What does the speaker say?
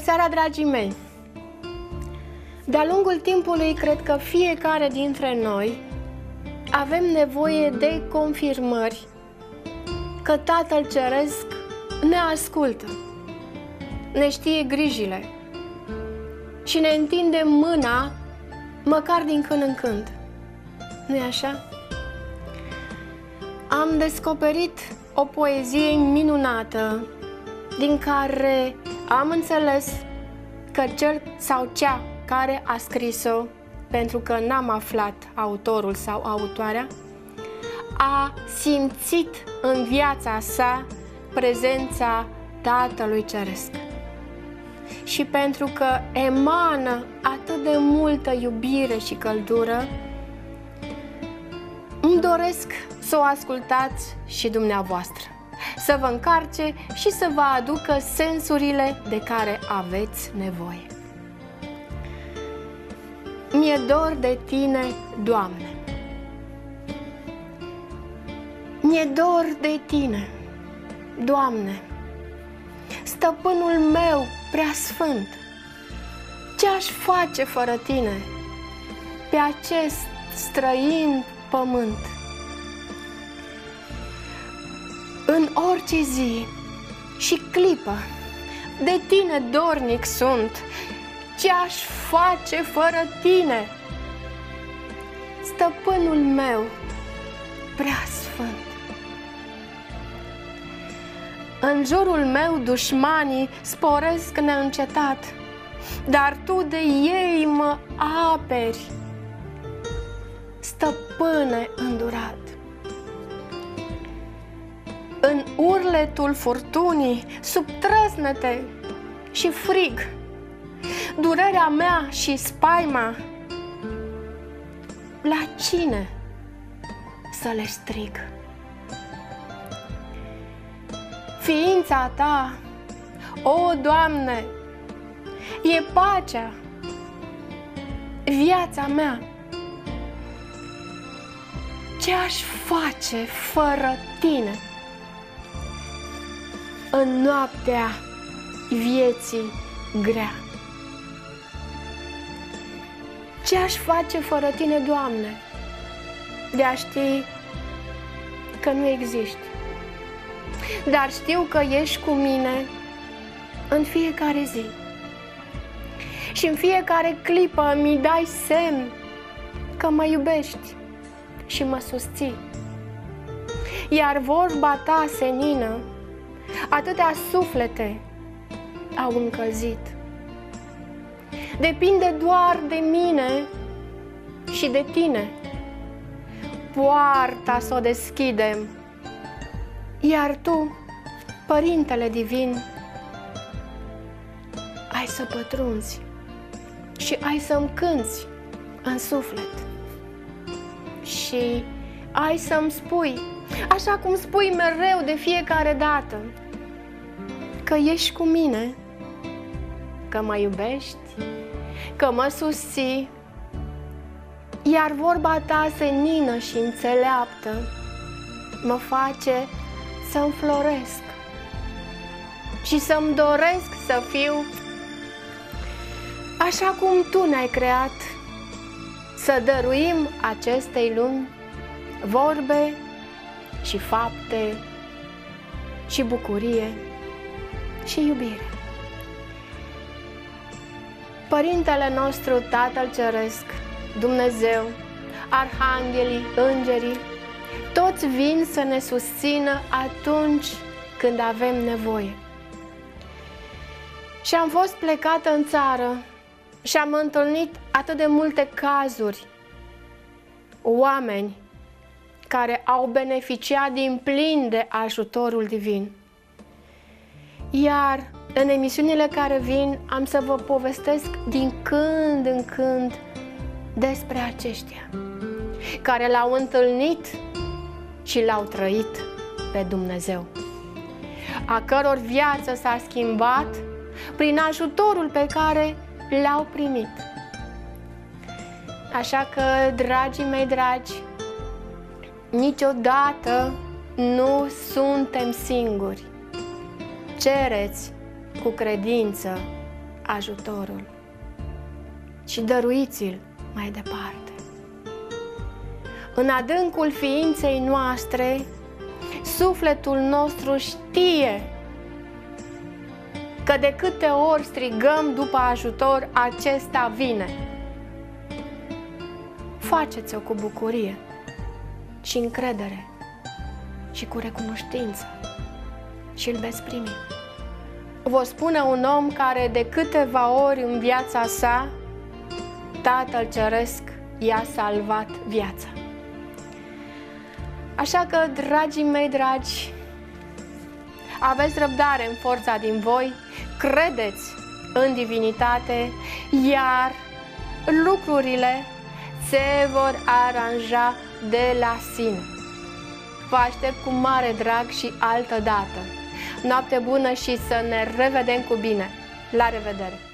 seara, dragii mei! De-a lungul timpului, cred că fiecare dintre noi avem nevoie de confirmări că Tatăl Ceresc ne ascultă, ne știe grijile și ne întinde mâna măcar din când în când. Nu-i așa? Am descoperit o poezie minunată din care am înțeles că cel sau cea care a scris-o, pentru că n-am aflat autorul sau autoarea, a simțit în viața sa prezența Tatălui Ceresc. Și pentru că emană atât de multă iubire și căldură, îmi doresc să o ascultați și dumneavoastră, să vă încarce și să vă aducă sensurile de care aveți nevoie. Mi-e dor de Tine, Doamne. Mi-e dor de Tine, Doamne, Stăpânul meu preasfânt. Ce-aș face fără Tine pe acest străin pământ? În orice zi și clipă de Tine dornic sunt. Ce-aș face fără Tine, Stăpânul meu preasfânt? În jurul meu dușmanii sporesc neîncetat, dar Tu de ei mă aperi, Stăpâne îndurat. În urletul furtunii, sub trăsnete și frig, durerea mea și spaima, la cine să le strig? Ființa Ta, o Doamne, e pacea, viața mea. Ce-aș face fără Tine în noaptea vieții grea? Ce-aș face fără Tine, Doamne, de a ști că nu existi, dar știu că ești cu mine în fiecare zi și în fiecare clipă mi dai semn că mă iubești și mă susții. Iar vorba Ta senină atâtea suflete au încălzit. Depinde doar de mine și de Tine. Poarta să o deschidem, iar Tu, Părintele Divin, ai să pătrunzi și ai să-mi cânți în suflet. Și ai să-mi spui, așa cum spui mereu de fiecare dată, că ești cu mine, că mă iubești, că mă susții, iar vorba Ta senină și înțeleaptă mă face să înfloresc și să-mi doresc să fiu așa cum Tu ne-ai creat, să dăruim acestei lumi vorbe și fapte și bucurie și iubire. Părintele nostru, Tatăl Ceresc, Dumnezeu, arhanghelii, îngerii, toți vin să ne susțină atunci când avem nevoie. Și am fost plecată în țară și am întâlnit atât de multe cazuri, oameni care au beneficiat din plin de ajutorul divin. Iar în emisiunile care vin am să vă povestesc din când în când despre aceștia care L-au întâlnit și L-au trăit pe Dumnezeu, a căror viață s-a schimbat prin ajutorul pe care L-au primit. Așa că, dragii mei dragi, niciodată nu suntem singuri. Cereți cu credință ajutorul și dăruiți-l mai departe. În adâncul ființei noastre, sufletul nostru știe că de câte ori strigăm după ajutor, acesta vine. Faceți-o cu bucurie și încredere și cu recunoștință și îl veți primi. Vă spune un om care de câteva ori în viața sa Tatăl Ceresc i-a salvat viața. Așa că, dragii mei dragi, aveți răbdare în forța din voi, credeți în divinitate, iar lucrurile se vor aranja de la sine. Vă aștept cu mare drag și altă dată. Noapte bună și să ne revedem cu bine. La revedere!